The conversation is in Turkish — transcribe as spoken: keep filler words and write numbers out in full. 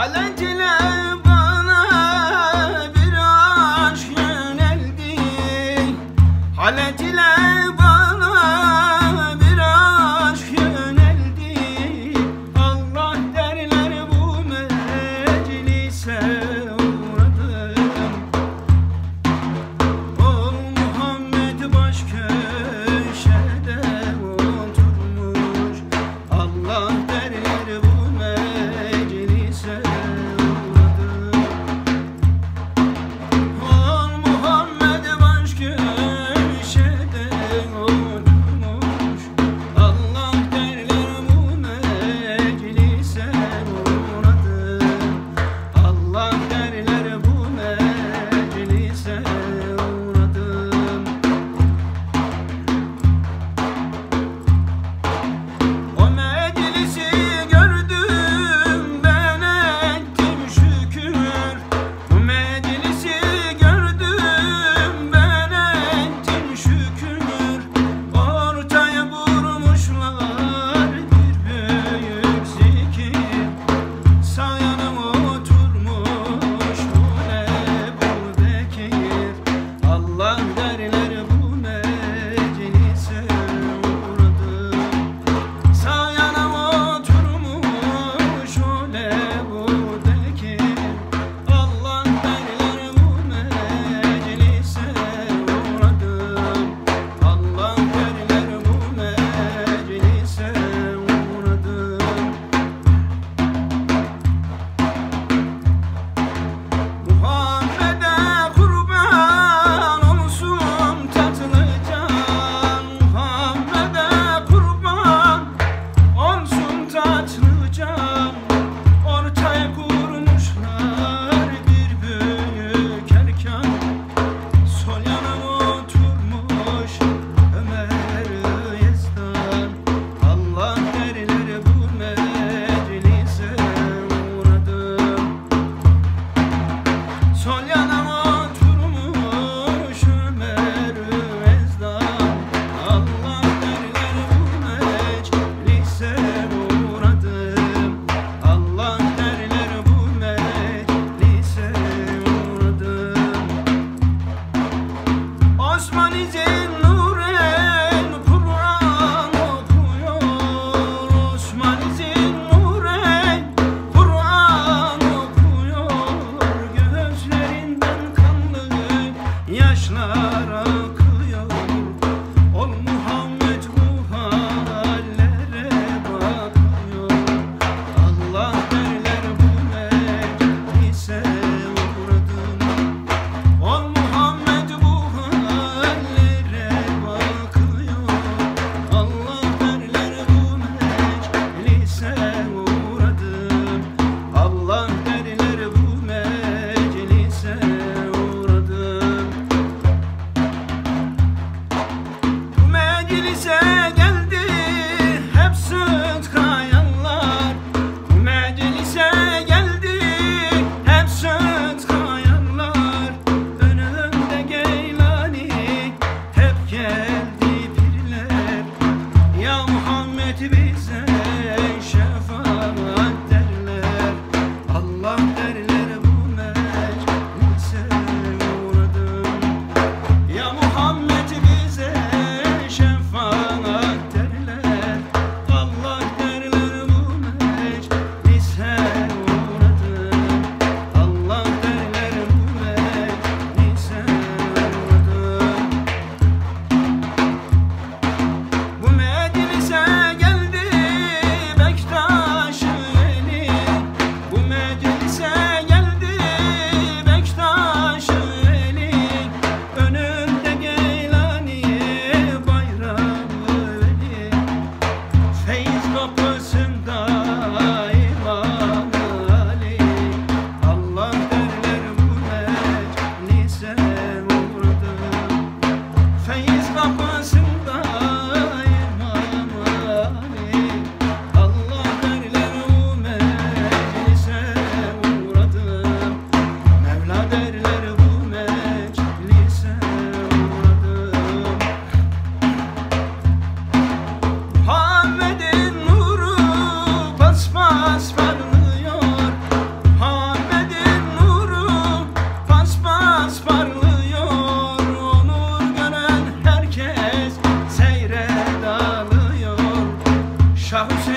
Haleciler bana bir aşk yöneldi. Haleciler bana bir aşk yöneldi. Allah derler bu meclise uğradım. Ol Muhammed baş köşede oturmuş. Allah derler bu meclise uğradım. Ol Muhammed baş köşede oturmuş. Allah derler bu meclise uğradım. Allah derler bu meclise uğradım. O meclisi gördüm ben ettim şükür. O meclisi gördüm ben ettim şükür. Ortaya vurmuşlar bir büyük zikir. Sağ yanım oturmuş Ebu Bekir. Allah derler bu meclise uğradım. Sağ yanım oturmuş Ebu Bekir. Allah derler bu meclise uğradım. Allah derler bu meclise uğradım. Muhammed'e kurban olsun tatlı can. Muhammed'e kurban olsun tatlı can. Ortaya kurmuşlar bir büyük erkan. Sol yana oturmuş Ömer Yazdan. Allah derler bu meclise uğradım. Sol yana oturmuş Ömer Ezdan. Allah derler bu meclise uğradım. Allah derler bu meclise uğradım. Osman Zinnuren Kur'an okuyor. Osman Zinnuren Kur'an okuyor. Gözlerinden kanlı yaşlar akıyor. Ol Muhammed bu hallere bakıyor. Allah derler bu meclise uğradım. Ol Muhammed bu hallere bakıyor. Allah derler bu meclise uğradım. Allah derler bu meclise uğradım. Bu meclise geldi hep sıdkayanlar. Bu meclise geldi hep sıdkayanlar. Önümde Geylani hep geldi pirler. Ya Muhammed bize şefaat derler. Allah derler bu meclise uğradım. Ya Muhammed bize şefaat derler. Allah derler bu meclise uğradım. Allah derler bu meclise uğradım. Bu meclise geldi Şah Hüseyin